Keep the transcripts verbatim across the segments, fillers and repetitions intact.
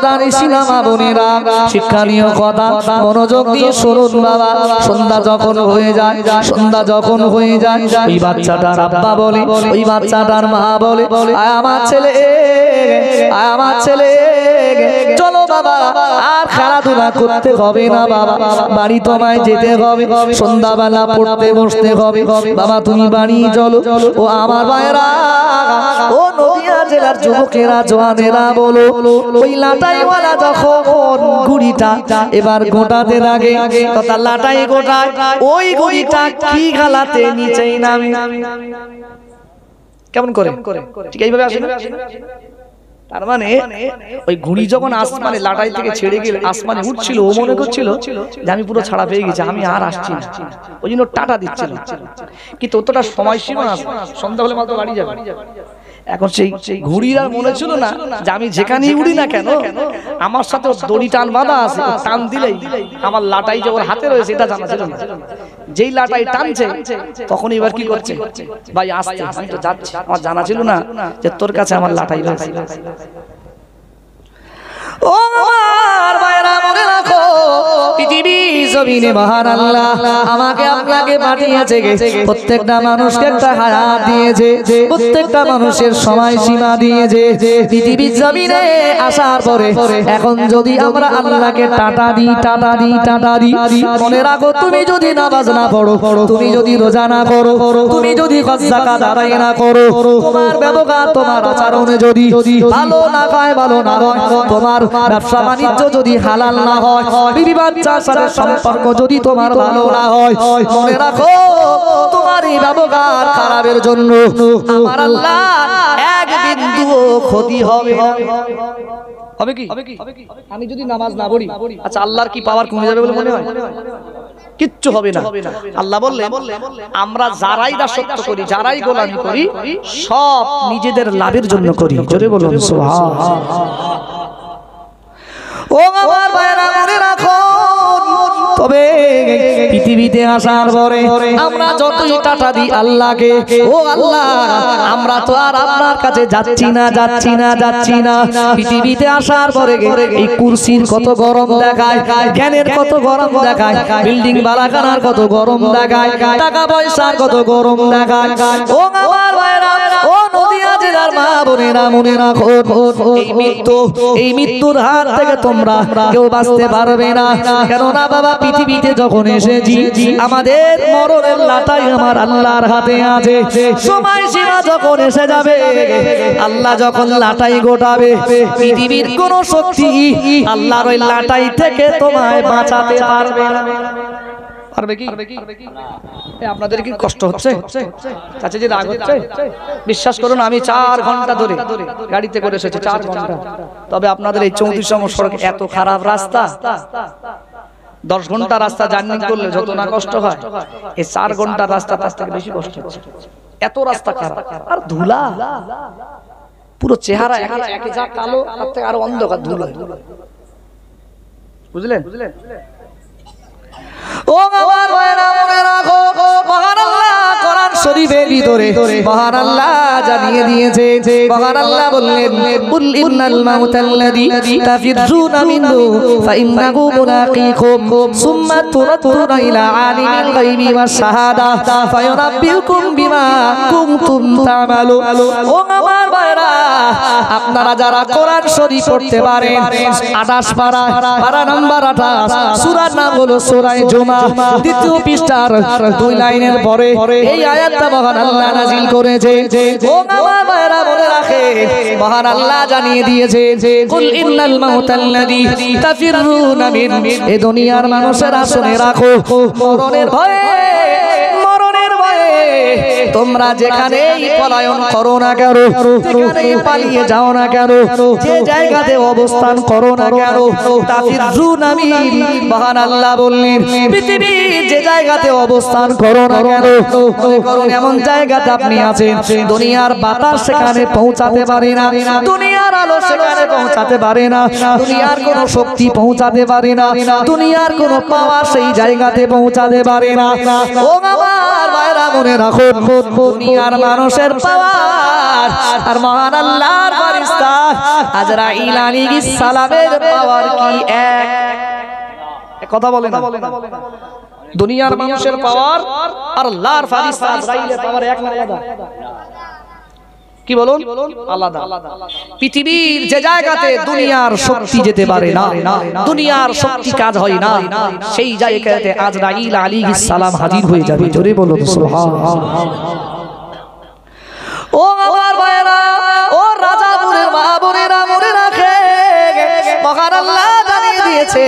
পর্দার সিনেমা বোনেরা শিক্ষণীয় কথা মনোযোগ দিয়ে শুনুন বাবা। সন্ধ্যা যখন হয়ে যায়, সন্ধ্যা যখন হয়ে যায়, ওই বাচ্চাটার আব্বা বলে, ওই বাচ্চাটার মা বলে, আয় আমার ছেলে, আয় আমার ছেলে, চলো বাবা আর খেলাধুলা করতে হবে না বাবা, বাড়ি তোমায় যেতে হবে, সন্ধ্যাবেলা পড়তে বসতে হবে বাবা, তুমি বাড়ি চলো। ও আমার ভাইরা, ও নদিয়া জেলার যুবকেরা জওয়ানেরা বলো, ওই লাটাইওয়ালা যখন গুড়িটা এবার গোটাতে লাগে, তথা লাটাই গোটায়, ওই গুড়িটা কি গালাতে নিচেই নামে। কেমন করে? ঠিক এইভাবে আসে না? তার মানে ওই ঘুড়ি যখন আসমানে লাটাই থেকে ছেড়ে গেলে আসমানে উঠছিল, ও মনে করছিল যে আমি পুরো ছাড়া পেয়ে গেছি, আমি আর আসছি না, ওই জন্য টাটা দিচ্ছিল। কিন্তু অতটা সময়সীমা আছে, সন্ধ্যা হলে মাত্র বাড়ি যাবে। এখন সেই ঘুড়ির আর মনে ছিল না যে আমি যেখানেই উড়ি না কেন আমার সাথে দড়ি টান বাঁধা আছে, টান দিলেই আমার লাটাই যে ওর হাতে রয়েছে এটা জানা ছিল না। যেই লাটাই টানছে তখন এবার কি করছে, ভাই আসতে, আমি তো যাচ্ছি, আমার জানা ছিল না যে তোর কাছে আমার লাটাই রয়েছে। ও আমার ভাইরা মনে রাখো, পৃথিবী জমিনে মহান আল্লাহ আমাকে আপনাকে পাঠিয়েছে, প্রত্যেকটা মানুষকে একটা হায়াত দিয়েছে, প্রত্যেকটা মানুষের সময় সীমা দিয়েছে। পৃথিবী জমিনে আসার পরে এখন যদি আমরা আল্লাহকে টাটা দিই, টাটা দিই, টাটা দিই, মনে রাখো তুমি যদি নামাজ না পড়ো, তুমি যদি রোজা না করো, তুমি যদি যাকাত আদায় না করো, তোমার ব্যবহার তোমার আচরণে যদি ভালো না হয়, ভালো না হয়, তোমার ব্যবসা বাণিজ্য যদি হালাল না হয়, বিবি বাচ্চার সাথে সম্পর্ক যদি তোমার ভালো না হয়, মনে রাখো তোমার এই ব্যবহার খারাপের জন্য আমার আল্লাহ এক বিন্দু ক্ষতি হবে। হবে কি? আমি যদি নামাজ না পড়ি, আচ্ছা আল্লাহর কি পাওয়ার কমে যাবে বলে মনে হয়? কিচ্ছু হবে না। আল্লাহ বললেন আমরা যারাই দাসত্ব করি, যারাই গোলামি করি, সব নিজেদের লাভের জন্য করি। জোরে বলুন সুবহানাল্লাহ। ও আমার ভাইরা মনে রাখো, তবে পৃথিবীতে আসার পরে আমরা যতই টাটা দিই আল্লাহকে, ও আল্লাহ আমরা তো আর আপনার কাছে যাচ্ছি না, যাচ্ছি না, যাচ্ছি না। পৃথিবীতে আসার পরে এই কুরসির কত গরম দেখায়, জ্ঞানের কত গরম দেখায়, বিল্ডিং বালাখানার কত গরম দেখায়, টাকা পয়সার কত গরম দেখায়। ও আমার ভাইরা, ও নদিয়া জেলার মা বোনেরা মনে রাখো, এই মৃত্যু, এই মৃত্যুর হাত থেকে তোমরা কেউ বাঁচতে পারবে না। কেননা বাবা পৃথিবীতে যখন এসেছি আমাদের মরণের লাটাই আমার আল্লাহর হাতে আছে। সময় সীমা যখন এসে যাবে, আল্লাহ যখন লাটাই গোটাবে, পৃথিবীর কোন শক্তি আল্লাহর ওই লাটাই থেকে তোমায় বাঁচাতে পারবে না। পারবে কি? আপনাদের কি কষ্ট হচ্ছে? চাচা যে রাগ হচ্ছে? বিশ্বাস করুন আমি চার ঘন্টা ধরে গাড়িতে করে এসেছি, চার ঘন্টা। তবে আপনাদের এই চৌত্রিশ নম্বর সড়ক এত খারাপ রাস্তা, দশ ঘন্টা রাস্তা জার্নি করলে যত না কষ্ট হয়, এই চার ঘন্টা রাস্তা তার থেকে বেশি কষ্ট হচ্ছে। এত রাস্তা খারাপ, আর ধুলা, পুরো চেহারা একে যা কালো, তার থেকে আরো অন্ধকার ধুলা। বুঝলেন? ও আমার ভাইরা মনে রাখো, মহান আল্লাহ কোরআন শরীফের ভিতরে মহান আল্লাহ জানিয়ে দিয়েছে, মহান আল্লাহ বললেন কুল ইন্নাল মাউতাল্লাযী তাফিরুনা মিনহু ফাইন্নাহু মুলাকীকুম সুম্মা তুরাদুনা ইলা আলিমিল গায়বি ওয়াশ শাহাদা ফায়ুনাব্বিউকুম বিমা কুনতুম তা'মালুন। ও আমার ভাইরা, আপনারা যারা কোরআন শরীফ পড়তে পারেন, আঠাশ পারা, পারা নাম্বার আঠাশ, সূরার নাম হলো সূরা জুমা, দ্বিতীয় পৃষ্ঠার দুই লাইনের পরে এই আয়াতটা মহান আল্লাহ নাযিল করেছে। ও আমার ভাইরা মনে রাখেন, মহান আল্লাহ জানিয়ে দিয়েছে কুল ইন্নাল মাউতাল্লাযী তাফিরুনা মিন, এই দুনিয়ার মানুষেরা শুনে রাখো, মরণের ভয়ে, মরণের ভয়ে তোমরা যেখানেই পলায়ন করো না কেন, যেখানেই পালিয়ে যাও না কেন, যে জায়গাতে অবস্থান করো না কেন, তাফিরুনা মিন, মহান আল্লাহ বললেন পৃথিবীর যে জায়গাতে অবস্থান করো না কেন, মনে করুন এমন জায়গাতে আপনি আছেন দুনিয়ার বাতাস সেখানে পৌঁছাতে পারে না, দুনিয়ার আলো সেখানে পৌঁছাতে পারে না, দুনিয়ার কোন শক্তি পৌঁছাতে পারে না, দুনিয়ার কোন পাওয়ার সেই জায়গাতে পৌঁছাতে পারে না। ও আমার ভাইরা মনে রাখো, দুনিয়ার মানুষের পাওয়ার আর মহান আল্লাহর ফেরেশতা আজরাইল আলাইহিস সালামের পাওয়ার কি এক? কথা বলেন না। দুনিয়ার মানুষের পাওয়ার আর আল্লাহর ফেরেশতা আজরাইলের পাওয়ার এক না আলাদা? কি বলুন? আলাদা। পৃথিবীর যে জায়গাতে দুনিয়ার শক্তি যেতে পারে না, দুনিয়ার শক্তি কাজ হয় না, সেই জায়গাতে আজরাইল আলাইহিস সালাম হাজির হয়ে যাবে। জোরে বলুন সুবহানাল্লাহ। ও আমার ভাইরা, ও রাজাপুরের মা বোনেরা মনে রাখে, মহান আল্লাহ জানিয়ে দিয়েছে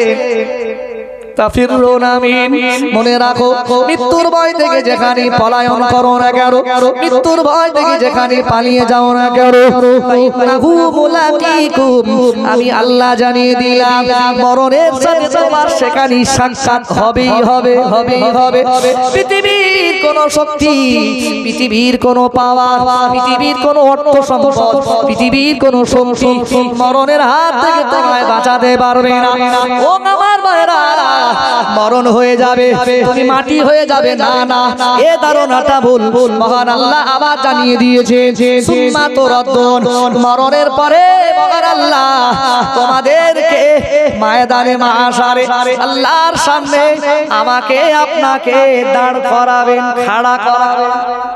তাফিরুনা মিন, মনে রাখো মৃত্যুর ভয় থেকে যেখানে পলায়ন করো না কেন, মৃত্যুর ভয় থেকে যেখানে পালিয়ে যাও না কেন, ফাইন্নাহু মুলাকিকুম, আমি আল্লাহ জানিয়ে দিলাম মরণের সাথে তোমার সেখানে সাক্ষাৎ হবেই হবে, হবেই হবে। পৃথিবীর কোন শক্তি, পৃথিবীর কোন পাওয়ার, পৃথিবীর কোন অর্থ সম্পদ, পৃথিবীর কোন শক্তি মরণের হাত থেকে তোমায় বাঁচাতে পারবে না। ও আমার ভাইরা, মরণ হয়ে যাবে, তুমি মাটি হয়ে যাবে, না না, এ ধারণাটা ভুল। মহান আল্লাহ আবার জানিয়ে দিয়েছে সুম্মা তুরাদ্দুন, মরণের পরে মহান আল্লাহ তোমাদেরকে ময়দানে মাহশারে আল্লাহর সামনে আমাকে আপনাকে দাঁড় করাবেন, খাড়া করাবেন।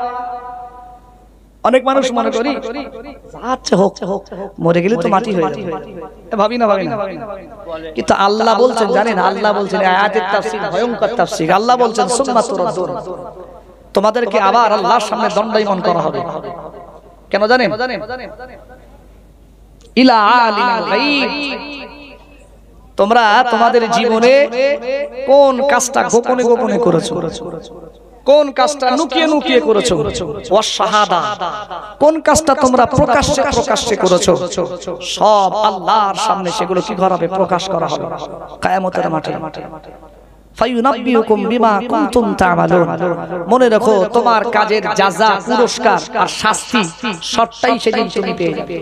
অনেক মানুষ মনে করি আচ্ছা হোক, মরে গেলে তো মাটি হয়ে যাবে, ভাবি না ভাবি না। কিন্তু আল্লাহ বলছেন জানেন, আল্লাহ বলছেন আয়াতের তাফসীর ভয়ঙ্কর তাফসীর। আল্লাহ বলছেন সুম্মা তুরাদ্দুন, তোমাদেরকে আবার আল্লাহর সামনে দণ্ডায়মান করা হবে। কেন জানেন? ইলা আলিমিল গায়ব, তোমরা তোমাদের জীবনে কোন কাজটা গোপনে গোপনে করেছো, কোন কাজটা লুকিয়ে লুকিয়ে করেছো, ওয়াস শাহাদা, কোন কাজটা তোমরা প্রকাশ্যে প্রকাশ্যে করেছো, সব আল্লাহর সামনে সেগুলো কি করা হবে? প্রকাশ করা হবে কিয়ামতের মাঠে। ফায়ুনাব্বিউকুম বিমা কুনতুম তা'মালুন, মনে রাখো তোমার কাজের জাযা, পুরস্কার আর শাস্তি সবটাই সেদিন তুমি পেয়ে যাবে।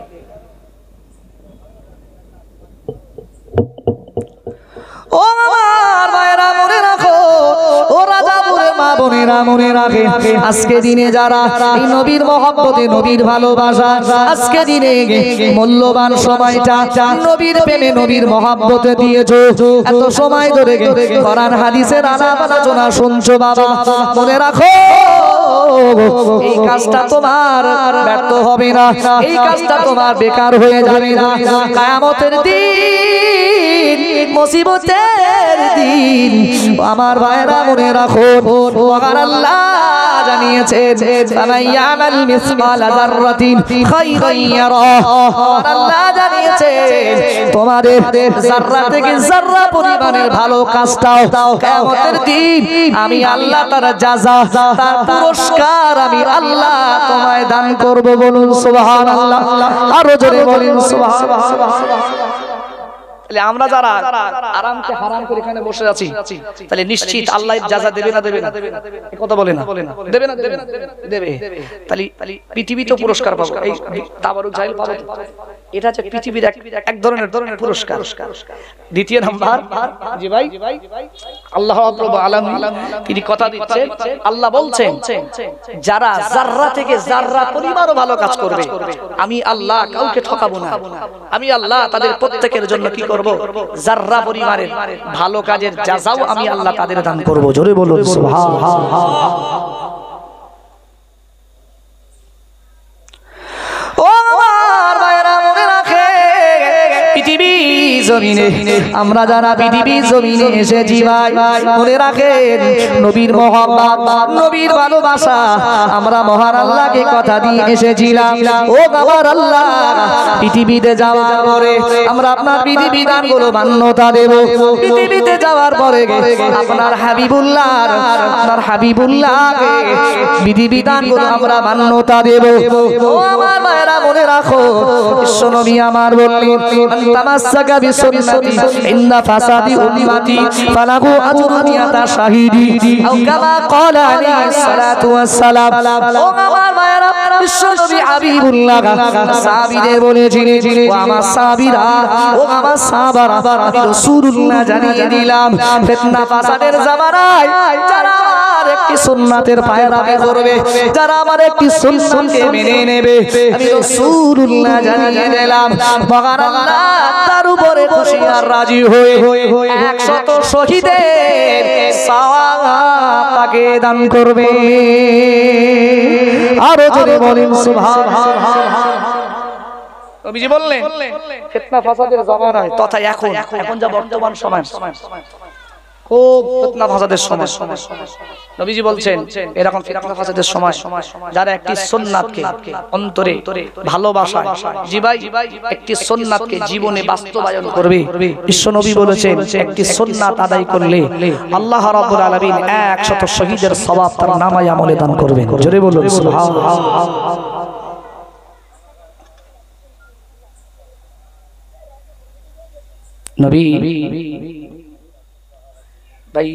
ও আমার ভাইরা মনে রাখো, ও রাজাপুরের মা বোনেরা মনে রাখে, আজকে দিনে যারা এই নবীর মহব্বতে, নবীর ভালোবাসা, আজকে দিনে মূল্যবান সময়টা নবীর প্রেমে, নবীর মহব্বতে দিয়েছো, এত সময় ধরে কোরআন হাদিসের আলাপ আলোচনা শুনছো, বাবা মনে রাখো এই কাজটা তোমার ব্যর্থ হবে না, এই কাজটা তোমার বেকার হয়ে যাবে না। কিয়ামতের দিন, মুসিবতের দিন, আমার ভাইরা মনে রাখো মহান আল্লাহ জানিয়েছেন ফামাইয়ামাল মিসকালা যাররাতিন খায়রান ইয়ারা, মহান আল্লাহ জানিয়েছেন তোমাদের যাররা থেকে যাররা পরিমাণের ভালো কাজটাও কিয়ামতের দিন আমি আল্লাহ তার জাযা, তার পুরস্কার আমি আল্লাহ তোমায় দান করব। বলুন সুবহানাল্লাহ, আরো জোরে বলুন সুবহানাল্লাহ। আমরা যারা আরামকে হারাম করে এখানে বসে আছি, তাহলে নিশ্চিত আল্লাহ জাযা দেবে না দেবে না? এই কথা বলে না, দেবে না দেবে না দেবে। তাহলে পৃথিবী তো পুরস্কার পাবো, এই তাবারুক জাহিল পাবো, এটা হচ্ছে পৃথিবীর এক ধরনের ধরনের পুরস্কার। দ্বিতীয় নাম্বার, জি ভাই, আল্লাহ রাব্বুল আলামিন তিনি কথা দিচ্ছেন, আল্লাহ বলছেন যারা যাররা থেকে যাররা পরিমাণও ভালো কাজ করবে আমি আল্লাহ কাউকে ঠকাবো না, আমি আল্লাহ তাদের প্রত্যেকের জন্য কি করব? যাররা পরিমাণের ভালো কাজের জাযাও আমি আল্লাহ তাদের দান করব। জোরে বলুন সুবহানাল্লাহ। ও আমার ভাইরা মনে রাখে, পৃথিবী জমিনে আমরা যারা পৃথিবী জমিনে এসেছি ভাই মনে রাখেন নবীর মহব্বত, নবীর ভালোবাসা আমরা মহান আল্লাহকে কথা দিয়ে এসেছিলাম। ও আমার আল্লাহ, পৃথিবীতে যাওয়ার পরে আমরা আপনার বিধি বিধানগুলো মান্যতা দেব। পৃথিবীতে যাওয়ার পরে আপনার হাবিবুল্লাহ, আপনার হাবিবুল্লাহকে বিধি বিধানগুলো আমরা মান্যতা দেব। ও আমার মায়েরা মনে রাখো, বিশ্বনবী আমার বললেন তামাসসাকা বিসুন্নতি ইন্না ফাসাদি উম্মতি ফালাহু আজরু মিয়াতা শাহিদি, আও কামা ক্বালা আলাইহিস সালাতু ওয়াস সালাম। ও আমার মায়েরা, বিশ্বনবী হাবিবুল্লাহ সাহাবীদের বলেছিলেন, ও আমার সাহাবীরা, ও আমার সাহাবারা, আমি রাসূলুল্লাহ জানিয়ে দিলাম ফিতনা ফাসাদের জামানায় যারা আমার একটি সুন্নাতের পায়রামি করবে, যারা আমার একটি সুন্নাতকে মেনে নেবে, আমি রাসূলুল্লাহ জানিয়ে দিলাম মহান আল্লাহ তার উপরে খুশি আর রাজি হয়ে একশত শহীদের সওয়াব তাকে দান করবে। আরো জোরে বলেন সুবহানাল্লাহ। নবীজি বললেন ফিতনা ফাসাদের জামানায় তথা এখন এখন যা বর্তমান সময় খুব ফিতনা ফাসাদের সময়, নবীজি বলছেন এরকম ফিতনা ফাসাদের সময় যারা একটি সুন্নাতকে অন্তরে ভালোবাসায় জি ভাই একটি সুন্নাতকে জীবনে বাস্তবায়ন করবে, বিশ্ব নবী বলেছেন একটি সুন্নাত আদায় করলে আল্লাহ রাব্বুল আলামিন একশত শহীদের সওয়াব তার নামায়ে আমলে দান করবেন। জোরে বলুন সুবহানাল্লাহ। নবী ভাই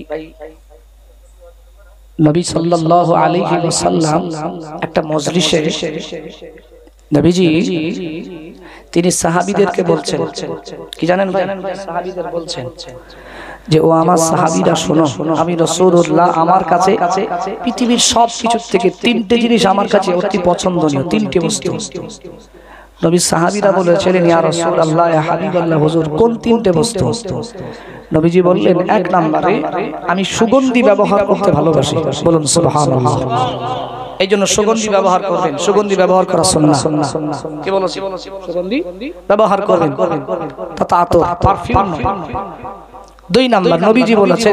নবী সাল্লাল্লাহু আলাইহি ওয়াসাল্লাম একটা মজলিসে নবীজি তিনি সাহাবীদেরকে বলছেন কি জানেন ভাই, সাহাবীদের বলছেন যে ও আমার সাহাবীরা শোনো, আমি রাসূলুল্লাহ আমার কাছে পৃথিবীর সব কিছু থেকে তিনটে জিনিস আমার কাছে অতি পছন্দনীয়, তিনটে বস্তু। নবী সাহাবীরা বলেছিলেন ইয়া রাসূলুল্লাহ ইয়া হাবিবাল্লাহ হুজুর কোন তিনটে বস্তু? নবীজি বললেন এক নম্বরে আমি সুগন্ধি ব্যবহার করতে ভালোবাসি। বলুন সুবহানাল্লাহ। এই জন্য সুগন্ধি ব্যবহার করবেন, সুগন্ধি ব্যবহার করা সুন্নাহ। কি বলেছি? সুগন্ধি ব্যবহার করবেন, তা আতর পারফিউম। দুই নাম্বার নবীজি বলেছেন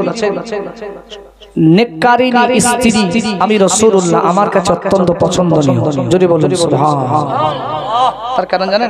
নেককারিনী স্ত্রী আমি রাসূলুল্লাহ আমার কাছে অত্যন্ত পছন্দনীয়। যদি বলুন সুবহানাল্লাহ। তার কারণ জানেন?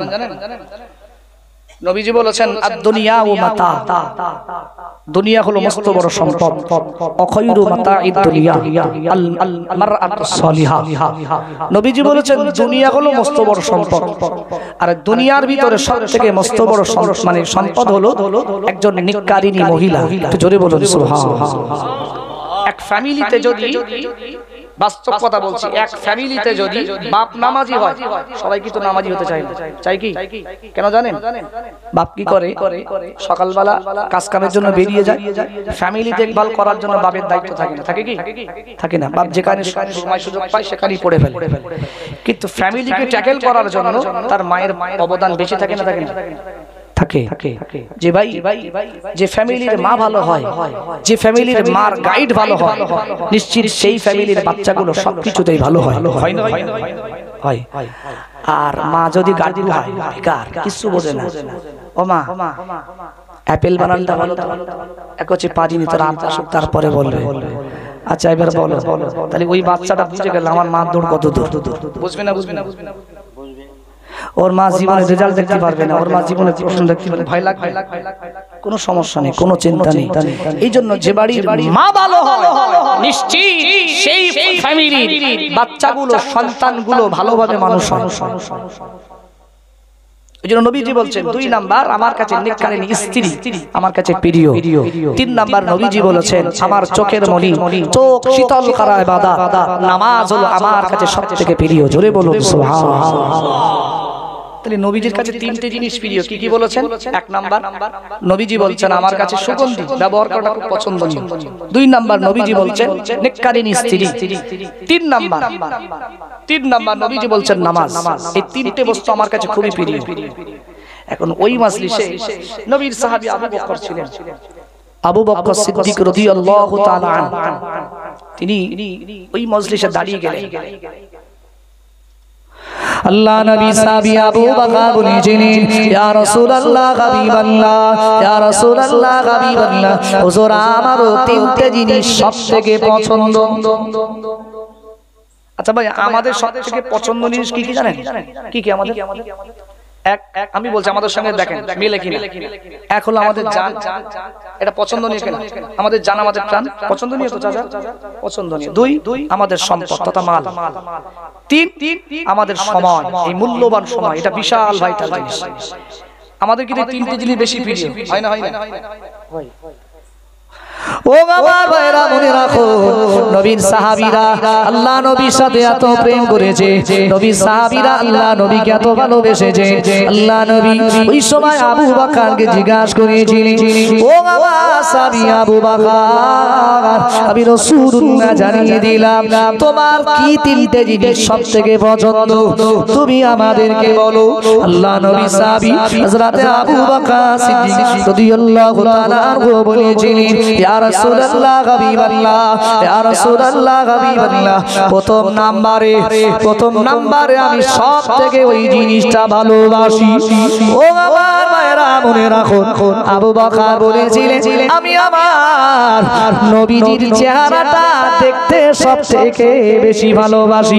নবীজি বলেছেন আদ-দুনিয়া ওয়া মাতা, দুনিয়া হলো মস্ত বড় সম্পদ, অখায়রু মাতাঈদ দুনিয়া আল মারআতুস সালিহা। নবীজি বলেছেন দুনিয়া হলো মস্ত বড় সম্পদ, আর দুনিয়ার ভিতরে সবথেকে মস্ত বড় মানে সম্পদ হলো একজন নেককারিনী মহিলা। একটু জোরে বলুন সুবহানাল্লাহ। এক ফ্যামিলিতে যদি, বাস্তব কথা বলছি, এক ফ্যামিলিতে যদি বাপ নামাজি হয়, সবাই কি তো নামাজি হতে চায় না? চাই কি? কেন জানেন? বাপ কি করে সকালবেলা কাজ কামের জন্য বেরিয়ে যায়, ফ্যামিলি দেখভাল করার জন্য বাপের দায়িত্ব থাকে না, থাকে কি? থাকে না। বাপ যেখানে সময় সুযোগ পায় সেখানেই পড়ে ফেলে, কিন্তু ফ্যামিলিকে ট্যাকেল করার জন্য তার মায়ের অবদান বেশি থাকে না, থাকে না? থাকে। যে ভাই যে ফ্যামিলির মা ভালো হয়, যে ফ্যামিলির মার গাইড ভালো হয়, নিশ্চিত সেই ফ্যামিলির বাচ্চাগুলো সবকিছুতেই ভালো হয়। হয় না? হয়। আর মা যদি গাইড হয় বেকার, কিছু বোঝে না। ও মা অ্যাপেল বানানটা ভালো, এক হচ্ছে পারিনি তোর আম চাষ, তারপরে বলবে আচ্ছা এবার বলো, তাহলে ওই বাচ্চাটা বুঝে গেল আমার মা দূর কত দূর। বুঝবে না? বুঝবে না? ওর মা জীবনে রেজাল্ট দেখতে পারবে না, ওর মা জীবনে প্রশ্ন দেখতে পারবে, ভয় লাগবে। কোনো সমস্যা নেই, কোনো চিন্তা নেই। এই জন্য যে বাড়ির মা ভালো হয় নিশ্চিত সেই ফ্যামিলির বাচ্চাগুলো, সন্তানগুলো ভালোভাবে মানুষ হয়। এই জন্য নবীজি বলছেন দুই নাম্বার আমার কাছে নেককারিনী স্ত্রী আমার কাছে প্রিয়। তিন নাম্বার নবীজি বলেছেন আমার চোখের মণি, চোখ শীতল করা ইবাদত নামাজ হলো আমার কাছে সবথেকে প্রিয়। জোরে বলুন সুবহানাল্লাহ। তাহলে নবীজির কাছে তিনটে জিনিস প্রিয়। কি কি বলেছেন? এক নাম্বার নবীজি বলছেন আমার কাছে সুগন্ধি ব্যবহার করাটা খুব পছন্দনীয়। দুই নাম্বার নবীজি বলছেন নেককারিনী স্ত্রী। তিন নাম্বার তিন নাম্বার নবীজি বলছেন নামাজ। এই তিনটে বস্তু আমার কাছে খুবই প্রিয়। এখন ওই মাজলিসে নবীর সাহাবী আবু বকর ছিলেন, আবু বকর সিদ্দিক রাদিয়াল্লাহু তাআলা আনহু। তিনি ওই মাজলিসে দাঁড়িয়ে গেলেন। আল্লাহ নবী সাহাবী আবু বকর বলেছিলেন ইয়া রাসূলুল্লাহ হাবিবাল্লাহ, ইয়া রাসূলুল্লাহ হাবিবাল্লাহ, হুজুর আমারও তিনটে জিনিস সবথেকে পছন্দ। আচ্ছা ভাই আমাদের সবথেকে পছন্দের জিনিস কি কি জানেন? কি কি আমাদের? এক আমি বলছি আমাদের সঙ্গে দেখেন মিলে কিনা। এক হলো আমাদের জান, এটা পছন্দনীয় কিনা? আমাদের জান আমাদের প্রাণ পছন্দনীয় তো চাচা? পছন্দনীয়। দুই আমাদের সম্পদ তথা মাল। তিন আমাদের সময়, এই মূল্যবান সময়, এটা বিশাল ভাইটাল জিনিস। আমাদের কিন্তু তিনটে জিনিস বেশি প্রিয়, হয় না? হয় না? ও আমার ভাইরা মনে রাখো নবীর সাহাবীরা আল্লাহ নবীর সাথে এত প্রেম করেছে, নবীর সাহাবীরা আল্লাহ নবীকে এত ভালোবেসেছে। আল্লাহ নবী ওই সময় আবু বকরকে জিজ্ঞাসা করেছিলেন, ও আমার সাহাবী আবু বকর, আমি রাসূলুল্লাহ জানিয়ে দিলাম তোমার কি তিনটে জিনিস সবথেকে পছন্দ, তুমি আমাদেরকে বলো। আল্লাহ নবী সাহাবী হযরত আবু বকর সিদ্দিক রাদিয়াল্লাহু তাআলা আনহু বলেছিলেন, ইয়া রাসূলুল্লাহ হাবিবাল্লাহ, ইয়া রাসূলুল্লাহ হাবিবাল্লাহ, প্রথম নম্বরে প্রথম নম্বরে আমি সবথেকে ওই জিনিসটা ভালোবাসি। ও আমার মায়েরা মনে রাখো আবু বকর বলেছিলেন, আমি আমার নবীজির চেহারাটা দেখতে সবথেকে বেশি ভালোবাসি।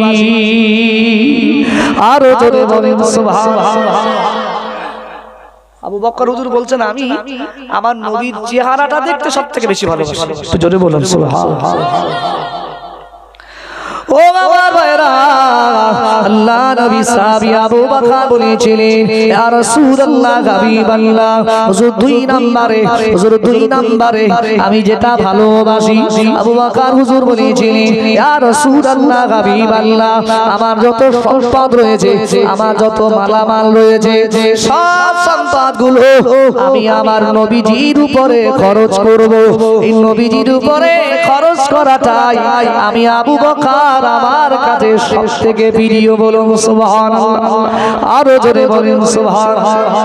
আরো জোরে বলেন সুবহানাল্লাহ। আবু বকর হুজুর বলছেন আমি আমার নবীর চেহারাটা দেখতে সবথেকে বেশি ভালোবাসি। একটু জোরে বলুন সুবহানাল্লাহ। ও আমার ভাইরা আল্লাহ নবী সাহাবী আবু বকর বলেছিলেন, ইয়া রাসূলুল্লাহ হাবিবাল্লাহ, হুজুর দুই নম্বরে হুজুর দুই নম্বরে আমি যেটা ভালোবাসি। আবু বকর হুজুর বলেছিলেন, ইয়া রাসূলুল্লাহ হাবিবাল্লাহ, আমার যত সম্পদ রয়েছে, আমার যত মালামাল রয়েছে, সব সম্পদগুলো আমি আমার নবীজির উপরে খরচ করব। এই নবীজির উপরে খরচ করাটাই আমি আবু বকর আমার কাছে সবথেকে প্রিয়। বলুন সুবহানাল্লাহ। আরো জোরে বলুন সুবহানাল্লাহ।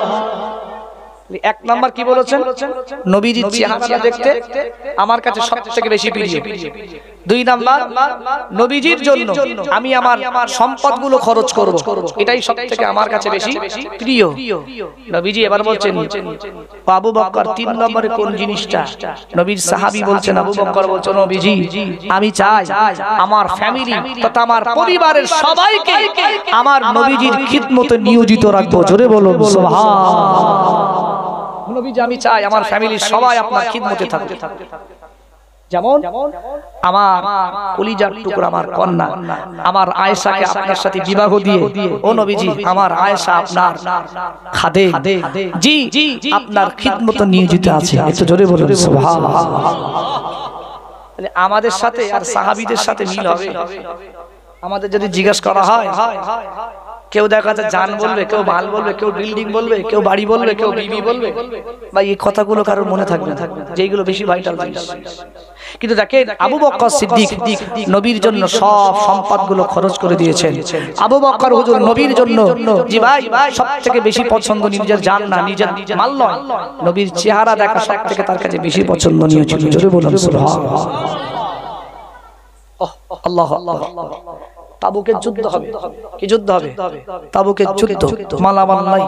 এক নাম্বার কি বলেছেন, নবীজির চেহারা দেখতে আমার কাছে সবথেকে বেশি প্রিয়। দুই নাম্বার নবীজির জন্য আমি আমার সম্পদগুলো খরচ করব, এটাই সবথেকে আমার কাছে বেশি প্রিয়। নবীজি এবার বলছেন আবু বকর তিন নম্বরে কোন জিনিসটা? নবীর সাহাবী বলছেন, আবু বকর বলছেন, নবীজি আমি চাই আমার ফ্যামিলি তথা আমার পরিবারের সবাইকে আমার নবীজির খিদমতে নিয়োজিত রাখবো। জোরে বলুন সুবহানাল্লাহ। নবীজি আমি চাই আমার ফ্যামিলির সবাই আপনার খিদমতে থাকবে, যেমন আমার কলিজার টুকরা আমার কন্যা আমার আয়েশাকে আপনার সাথে বিবাহ দিয়ে, ও নবীজি আমার আয়েশা আপনার খাদে জি আপনার খিদমতে নিয়োজিত আছে। একটু জোরে বলুন সুবহানাল্লাহ। আমাদের সাথে আর সাহাবীদের সাথে মিল হবে। আমাদের যদি জিজ্ঞেস করা হয়, কেউ দেখা যায় জান বলবে, কেউ মাল বলবে, কেউ বিল্ডিং বলবে, কেউ বাড়ি বলবে, কেউ বিবি বলবে, ভাই এই কথাগুলো কারোর মনে থাকবে না, যেগুলো বেশি ভাইটাল জিনিস। কিন্তু দেখেন আবু বকর সিদ্দিক নবীর জন্য সব সম্পদগুলো খরচ করে দিয়েছেন। আবু বকর হুজুর নবীর জন্য জি ভাই সবথেকে বেশি পছন্দ নিজের জান না, নিজের মাল নয়, নবীর চেহারা দেখা সবথেকে তার কাছে বেশি পছন্দনীয় ছিল। জোরে বলুন সুবহানাল্লাহ। আল্লাহ আল্লাহ। তাবুকের যুদ্ধ হবে, কি যুদ্ধ হবে? তাবুকের যুদ্ধ, মালামাল নাই।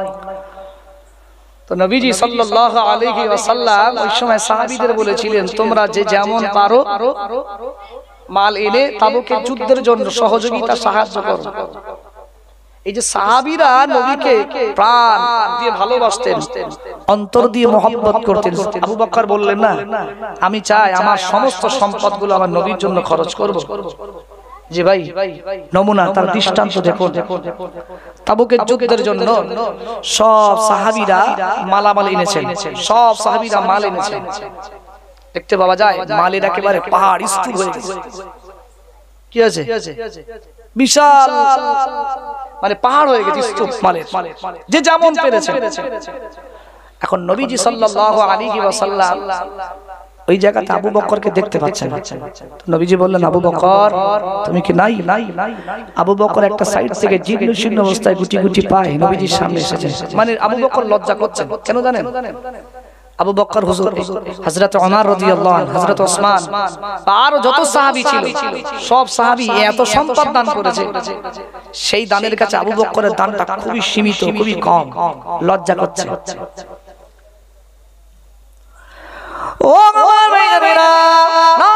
তো নবীজি সাল্লাল্লাহু আলাইহি ওয়াসাল্লাম ওই সময় সাহাবীদের বলেছিলেন, তোমরা যে যেমন পারো মাল এনে তাবুকের যুদ্ধের জন্য সহযোগিতা সাহায্য করো। এই যে সাহাবীরা নবীকে প্রাণ দিয়ে ভালোবাসতেন, অন্তর দিয়ে মহব্বত করতেন। আবু বকর বললেন না আমি চাই আমার সমস্ত সম্পদগুলো আমার নবীর জন্য খরচ করব। যে ভাই নমুনা তার দৃষ্টান্ত দেখুন। তাবুকের যুদ্ধের জন্য সব সাহাবীরা মালামাল এনেছেন, সব সাহাবীরা মাল এনেছেন। দেখতে পাওয়া যায় মালের একেবারে পাহাড় স্তূপ হয়ে গেছে। কি আছে? বিশাল মানে পাহাড় হয়ে গেছে স্তূপ মালের, যে যেমন পেরেছে। এখন নবীজি সাল্লাল্লাহু আলাইহি ওয়াসাল্লাম ওই জায়গাতে আবু বকরকে দেখতে পাচ্ছেন। নবীজি বললেন, আবু বকর তুমি কি নাই? আবু বকর একটা সাইড থেকে জীর্ণ শীর্ণ অবস্থায় গুটি গুটি পায় নবীজির সামনে এসেছেন। মানে আবু বকর লজ্জা করছেন কেন জানেন? আবু বকর হুজুর, হযরত ওমর রাদিয়াল্লাহু আনহু, হযরত ওসমান আর যত সাহাবী ছিল সব সাহাবী এত সম্পদ দান করেছে, সেই দানের কাছে আবু বকরের দানটা খুবই সীমিত, খুবই কম। লজ্জা করছে। ও আমার ভাইরা না জানে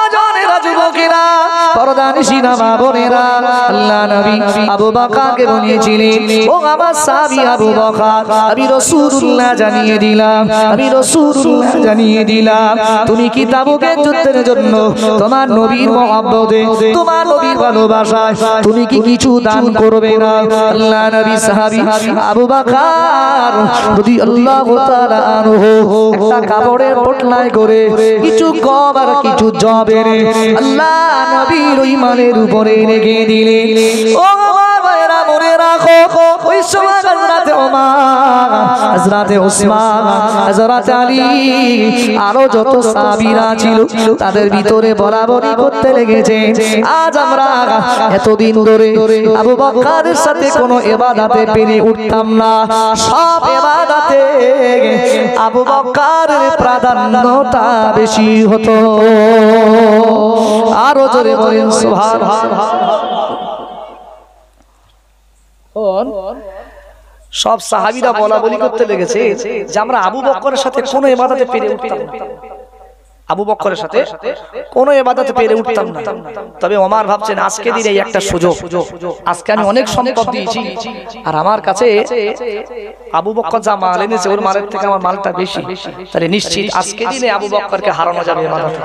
জানেরা যুবকেরা পর্দানিশিনা মা বোনেরা আল্লাহ নবী আবু বকরকে বলেছিলেন ও আমার সাহাবী আবু বকর আমি রাসূলুল্লাহ জানিয়ে দিলাম আমি রাসূলুল্লাহ জানিয়ে দিলাম তুমি কি তাবুকের যুদ্ধের জন্য তোমার নবীর মহব্বতে তোমার নবীর ভালোবাসায় তুমি কি কিছু দান করবে না আল্লাহ নবী সাহাবী আবু বকর রাদিয়াল্লাহু তাআলা আনহু একটা কাপড়ের পটলায় করে কিছু কম আর কিছু জবের আল্লাহ নবীর ঈমানের উপরে রেখে দিলেন ও আমার ভাইরা মনে রাখো ওই সময় হযরত ওমর হযরত ওসমান হযরত আলী আরো যত সাহাবীরা ছিল তাদের ভিতরে বরাবরই করতে লেগেছে আজ আমরা এতদিন ধরে আবু বকরের সাথে কোনো ইবাদতে পেরে উঠতাম না সব ইবাদতে আবু বকরের প্রাধান্যটা বেশি হতো আরো জোরে বলেন সুবহানাল্লাহ সব সাহাবীরা বলা বলি করতে লেগেছে যে আমরা আবু বকরের সাথে কোনো ইবাদতে পেরে উঠতাম না আবু বকরের সাথে কোনো ইবাদতে পেরে উঠতাম না তবে ওমর ভাবছেন আজকে দিনে একটা সুযোগ আজকে আমি অনেক সম্পদ দিয়েছি আর আমার কাছে আবু বকর যা মাল এনেছে ওর মালের থেকে আমার মালটা বেশি তাহলে নিশ্চিত আজকে দিনে আবু বকরকে হারানো যাবে ইবাদতে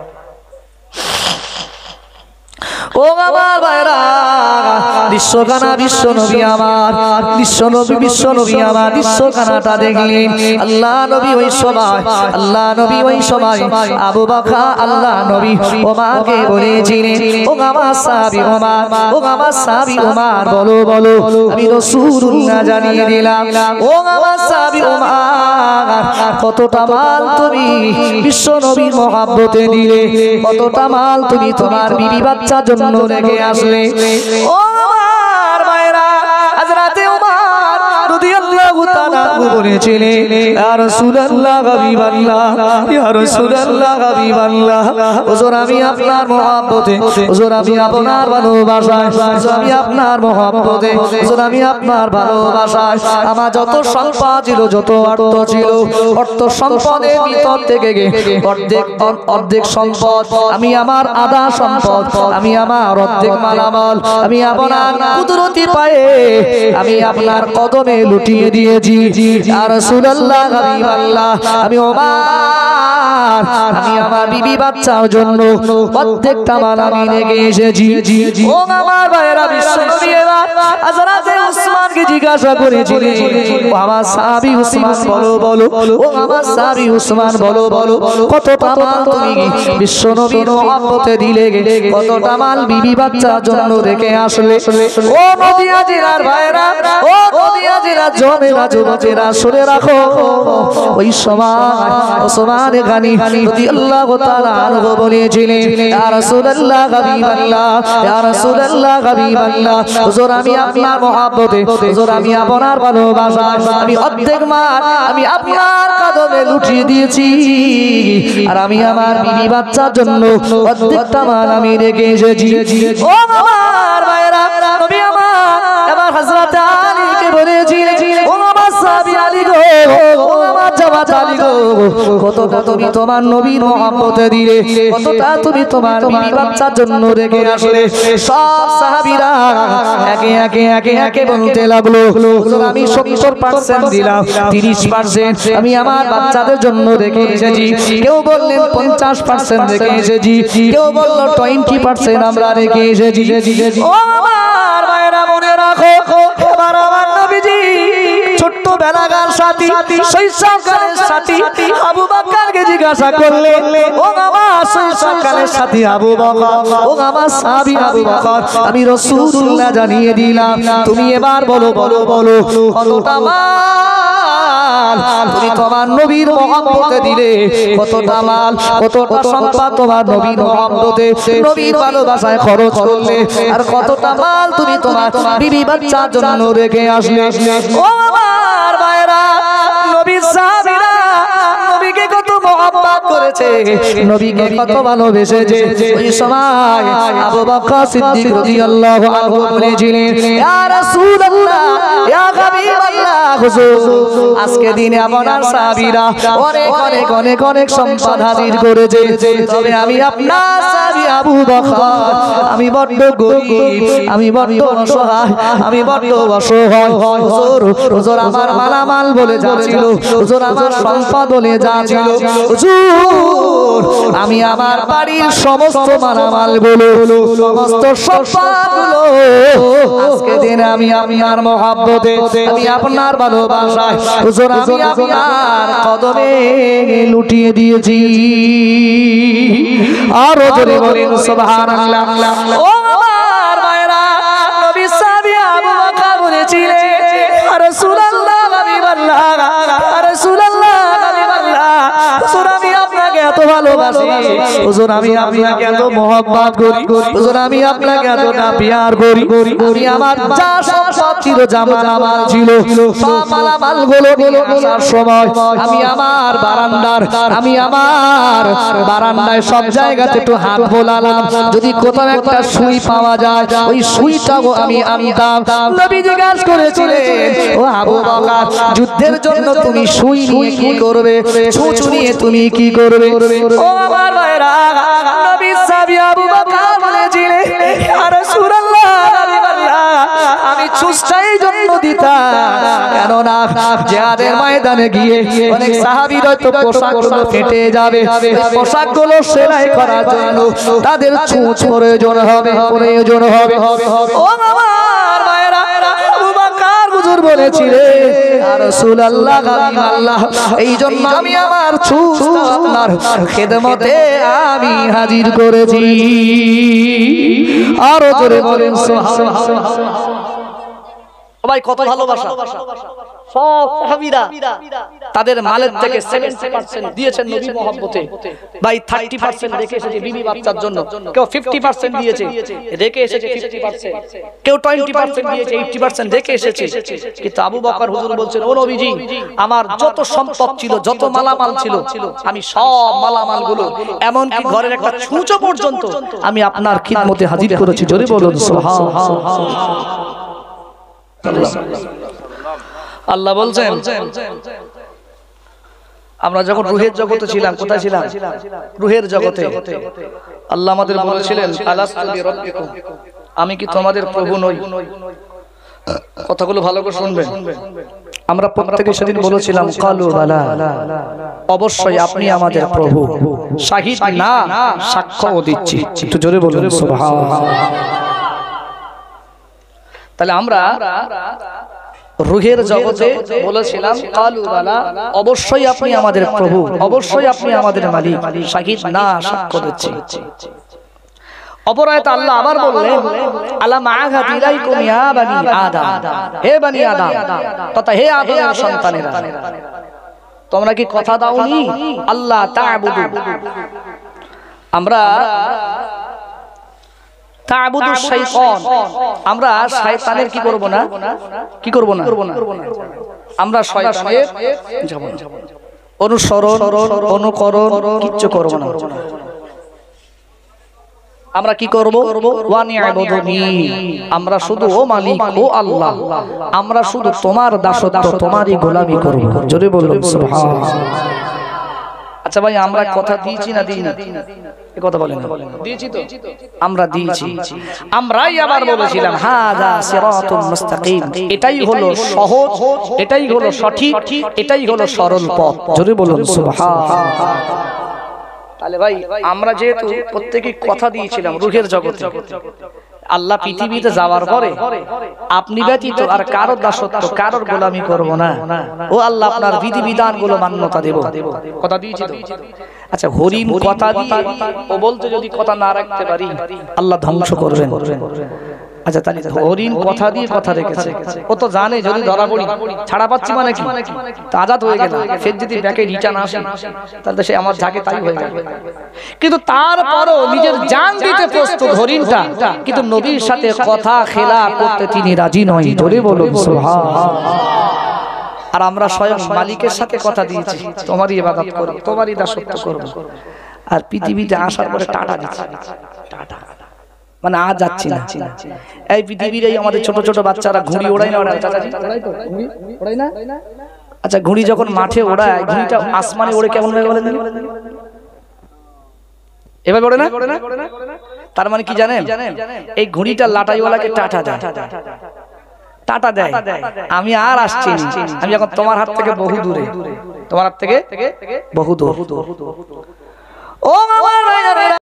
ও আমার ভাইরা বিশ্বকানা বিশ্ব নবী আমার বিশ্ব নবী বিশ্ব নবী আমার বিশ্বকানাটা দেখলেন আল্লাহ নবী ওই সময় আল্লাহ নবী ওই সময় আবু বকর আল্লাহ নবী ওমরকে বলেছিলেন ও আমার সাহাবী ওমর ও আমার সাহাবী ওমর বলো বলো আমি রাসূলুল্লাহ জানিয়ে দিলাম ও আমার সাহাবী ওমর কতটা মাল তুমি বিশ্ব নবীর মহব্বতে দিলে কতটা মাল তুমি তোমার বিবি বাচ্চার জন্য রেখে আসলে ও আমার ভাইরা হযরত ওমর রাদিয়াল্লাহু তাআলা বলেছিলেন ইয়া রাসূলুল্লাহ হাবিবাল্লাহ ইয়া রাসূলুল্লাহ হাবিবাল্লাহ হুজুর আমি আপনার মহব্বতে হুজুর আমি আপনার ভালোবাসায় হুজুর আমি আপনার মহব্বতে হুজুর আমি আপনার ভালোবাসায় আমার যত সম্পদ ছিল যত অর্থ ছিল অর্থ সম্পদের ভিতর থেকে অর্ধেক অর্ধেক সম্পদ আমি আমার আধা সম্পদ আমি আমার অর্ধেক মালামাল আমি আপনার কুদরতি পায়ে আমি আপনার কদমে লুটিয়ে দিয়েছি ইয়া রাসূলুল্লাহ হাবিবাল্লাহ আমি ওমর আমি আমার বিবি বাচ্চার জন্য প্রত্যেকটা মাল আমি রেখে এসেছি ও আমার ভাইরা বিশ্বনবী এবার হযরত ওসমানকে জিজ্ঞাসা করেছিলেন ও আমার সাহাবী ওসমান বলো বলো ও আমার সাহাবী ওসমান বলো বলো কতটা মাল তুমি বিশ্বনবীর মহব্বতে দিলে কতটা মাল বিবি বাচ্চার জন্য রেখে আসলে ও নদিয়া জেলার ভাইরা ও নদিয়া জেলার জমেরা যুবকেরা শুনে রাখো ওই সময় ওসমান গনি রাদিয়াল্লাহু তাআলা আনহু বলেছিলেন ইয়া রাসূলুল্লাহ হাবিবাল্লাহ ইয়া রাসূলুল্লাহ হাবিবাল্লাহ হুজুর আমি আপনার মহব্বতে হুজুর আমি আপনার ভালোবাসায় আমি অর্ধেক মাল আমি আপনার কদমে লুটিয়ে দিয়েছি আর আমি আমার বিবি বাচ্চার জন্য অর্ধেকটা মাল আমি রেখে এসেছি ও আমার ভাইরা নবী আমার এবার হযরত আলীকে বলেছিলেন ও আমার সাহাবী আলী গো ও আমার জামাত আলী গো কতটা তুমি তোমার নবীর মহব্বতে দিলে কতটা তুমি তোমার বিবি বাচ্চার জন্য রেখে আসলে সব সাহাবীরা একে একে একে একে বলতে লাগলো হুজুর আমি সত্তর পার্সেন্ট দিলাম তিরিশ পার্সেন্ট আমি আমার বাচ্চাদের জন্য রেখে এসেছি কেউ বললেন পঞ্চাশ পার্সেন্ট রেখে এসেছি কেউ বলল বিশ পার্সেন্ট আমরা রেখে এসেছি ও আমার ভাইরা মনে রাখো এবার আমার নবীজি ছোট্ট বেলাকার সাথী শৈশবকালের সাথী আবু বকরকে জিজ্ঞাসা করলেন ও আমার শৈশবকালের সাথী আবু বকর ও আমার সাহাবী আবু বকর আমি রাসূলুল্লাহ জানিয়ে দিলাম তুমি এবার বলো বলো বলো কতটা মাল তুমি তোমার নবীর মহব্বতে দিলে কতটা মাল কতটা সম্পদ তোমার নবীর মহব্বতে নবীর ভালোবাসায় খরচ করলে আর কতটা মাল তুমি তোমার বিবি বাচ্চার জন্য রেখে আসলে ও আমার ভাইরা নবীর সাহাবীরা নবীকে কত মহব্বত করেছে নবীকে কত ভালোবেসেছে ওই সময় আবু বকর সিদ্দিক রাদিয়াল্লাহু আনহু বলেছিলেন ইয়া রাসূলুল্লাহ ইয়া হাবিবাল্লাহ হুজুর আজকে দিনে আপনার সাহাবীরা অনেক অনেক অনেক অনেক সম্পদ হাজির করেছে তবে আমি আপনার সাহাবী আবু বকর আমি বড্ড গরীব আমি বড্ড অসহায় আমি বড্ড অসহায় হুজুর হুজুর আমার মালামাল বলে যা ছিল হুজুর আমার সম্পদ বলে যা ছিল হুজুর আমি আমার বাড়ির সমস্ত মালামাল গুলো সমস্ত সম্পদ গুলো আজকে দিনে আমি আপনার মহব্বতে আমি আপনার ভালোবাসায় হুজুর আমি আপনার কদমে লুটিয়ে দিয়েছি আর জোরে বলেন সুবহানাল্লাহ ও আমার মায়েরা নবী সাহাবী আবু বকর বলেছিলেন ইয়া রাসূলুল্লাহ হাবিবাল্লাহ ইয়া রাসূলুল্লাহ হাবিবাল্লাহ হুজুর আমি আপনাকে এত ভালোবাসি হুজুর আমি আপনাকে এত মহব্বত করি হুজুর আমি আপনাকে এত প্যার করি আমি আমার যা সম্পদ ছিল যা মালামাল ছিল সব মালামাল গুলো নিয়ে আসার সময় আমি আমার বারান্দার আমি আমার বারান্দায় সব জায়গাতে একটু হাত বোলালাম যদি কোথাও একটা সুই পাওয়া যায় ওই সুইটাও আমি আনতাম নবী জিজ্ঞাসা করেছিলেন ও আবু বকর যুদ্ধের জন্য তুমি সুই নিয়ে কি করবে ছুঁচ নিয়ে তুমি কি করবে ও আমার ভাইরা নবী সাহাবী আবু বকর বলেছিলেন ইয়া রাসূলুল্লাহ আমি ছুঁচটাই জন্য দিতাম কেন না জিহাদের ময়দানে গিয়ে অনেক সাহাবীর হয়তো পোশাকগুলো ফেটে যাবে পোশাকগুলো সেলাই করার জন্য তাদের ছুঁচ প্রয়োজন হবে প্রয়োজন হবে ও আমার ভাইরা আবু বকর হুজুর বলেছিলেন ইয়া রাসূলুল্লাহ আল্লাহ এই জন্য আমি আমার ছুঁচটা আপনার খেদমতে আমি হাজির করেছি আর জোরে বলেন সুবহানাল্লাহ ভাই কত ভালোবাসা সব সাহাবীরা তাদের মালের থেকে সত্তর পার্সেন্ট দিয়েছেন নবী মহব্বতে ভাই ত্রিশ পার্সেন্ট রেখে এসেছে বিবি বাচ্চার জন্য কেউ পঞ্চাশ পার্সেন্ট দিয়েছে রেখে এসেছে পঞ্চাশ পার্সেন্ট কেউ বিশ পার্সেন্ট দিয়েছে আশি পার্সেন্ট রেখে এসেছে কিন্তু আবু বকর হুজুর বলছেন ও নবীজি আমার যত সম্পদ ছিল যত মালামাল ছিল আমি সব মালামাল গুলো এমন কি ঘরের একটা ছুঁচো পর্যন্ত আমি আপনার খিদমতে হাজির করেছি জোরে বলুন সুবহানাল্লাহ আল্লাহ বলছেন আমরা যখন রূহের জগতে ছিলাম কোথায় ছিলাম রূহের জগতে আল্লাহ আমাদের বলেছিলেন আলাস্তু বিরাব্বিকুম আমি কি তোমাদের প্রভু নই কথাগুলো ভালো করে শুনবেন আমরা প্রত্যেককে সেদিন বলেছিলাম কালু বালা অবশ্যই আপনি আমাদের প্রভু শাহিদ না সাক্ষ্য দিচ্ছি একটু জোরে বলুন সুবহানাল্লাহ তাহলে আমরা রূহের জগতে বলেছিলাম কালু বালা অবশ্যই আপনি আমাদের প্রভু অবশ্যই আপনি আমাদের মালিক শাহিদ না সাক্ষ্য দিচ্ছি অপরায়ত আল্লাহ আবার বললেন আলা মাআহাদ ইলাইকুম ইয়া বানি আদম হে বনি আদম তথা হে আদমের সন্তানেরা তোমরা কি কথা দাওনি আল্লাহ তা'বুদু আমরা তা'বুদু শাইতান আমরা শয়তানের কি করব না কি করব না আমরা শয়তানের অনুসরণ অনুকরণ কিচ্ছু করব না আমরা কি করব ওয়ানি'বুদুনি আমরা শুধু ও মালিক ও আল্লাহ আমরা শুধু তোমার দাসত্ব তোমারই গোলামি করব জোরে বলুন সুবহানাল্লাহ আচ্ছা ভাই আমরা কথা দিয়েছি না দিই না এই কথা বলেন দিয়েছি তো আমরা দিয়েছি আমরাই আবার বলেছিলাম হাযা সিরাতুল মুস্তাকিম এটাই হলো সহজ এটাই হলো সঠিক এটাই হলো সরল পথ জোরে বলুন সুবহানাল্লাহ তাহলে ভাই আমরা যেহেতু প্রত্যেকই কথা দিয়েছিলাম রূহের জগতে আল্লাহ পৃথিবীতে যাওয়ার পরে আপনি ব্যতীত আর কারো দাসত্ব কারোর গোলামি করব না ও আল্লাহ আপনার বিধিবিধানগুলো মান্যতা দেব কথা দিয়েছি তো আচ্ছা হরিণ কথা দিয়ে ও বলতে যদি কথা না রাখতে পারি আল্লাহ ধ্বংস করবেন আচ্ছা তাহলে হরিণ কথা দিয়ে কথা রেখেছে ও তো জানে যদি ধরা পড়ি ছাড়া পাচ্ছি মানে কি আজাদ হয়ে গেল ফের যদি ব্যাকে রিটার্ন আসে তাহলে সে আমার যাকে তাই হয়ে যাবে কিন্তু তারপরও নিজের জান দিতে প্রস্তুত হরিণটা কিন্তু নবীর সাথে কথা খেলা করতে তিনি রাজি নয় জোরে বলুন সুবহানাল্লাহ আর আমরা স্বয়ং মালিকের সাথে কথা দিয়েছি তোমারই ইবাদত করব তোমারই দাসত্ব করব আর পৃথিবীতে আসার পরে টাটা দিচ্ছি টাটা মানে আজ যাচ্ছি না। এই পৃথিবীর এই আমাদের ছোট ছোট বাচ্চারা ঘুড়ি ওড়ায় না, ওড়ায় চাচাজি ওড়ায় না? আচ্ছা ঘুড়ি যখন মাঠে ওড়ায়, ঘুড়িটা আসমানে ওড়ে কেমন ভাবে বলেন? এভাবে ওড়ে না? তার মানে কি জানেন, এই ঘুড়িটা লাটাইওয়ালাকে টাটা দেয়, টাটা দেয় আমি আর আসছি, আমি এখন তোমার হাত থেকে বহু দূরে, তোমার হাত থেকে বহু দূর। ও আমার